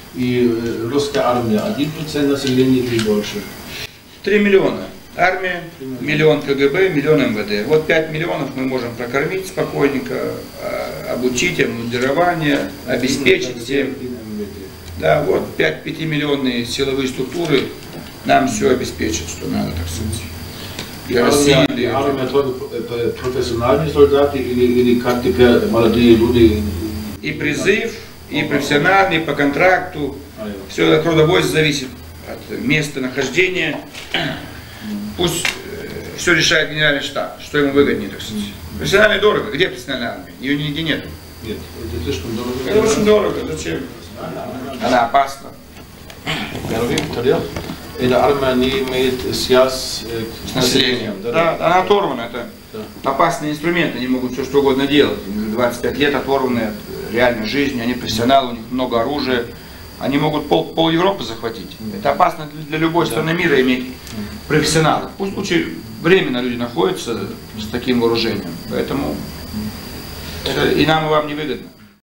И русская армия 1% населения или больше? 3 миллиона. Армия, миллион КГБ, миллион МВД. Вот 5 миллионов мы можем прокормить спокойненько, обучить, обмундирование, обеспечить всем. Да, вот 5-миллионные силовые структуры нам все обеспечат, что надо, так сказать. Армия это профессиональные солдаты или как теперь молодые люди? И призыв, и профессиональный, по контракту. Все от трудовойства зависит, от места нахождения. Пусть все решает генеральный штаб, что ему выгоднее, так сказать. Профессионально дорого. Где профессиональная армия? Ее нигде нет. Нет, это слишком дорого. Это очень дорого. Зачем? Она опасна. Эта армия не имеет связь с населением. Да, она оторвана. Это опасный инструмент. Они могут все что угодно делать. 25 лет оторваны от реальной жизни. Они профессионалы, у них много оружия. Они могут пол Европы захватить. Это опасно для любой страны мира иметь профессионалов. Пусть лучше временно люди находятся с таким вооружением. Поэтому это и нам, и вам не выгодно.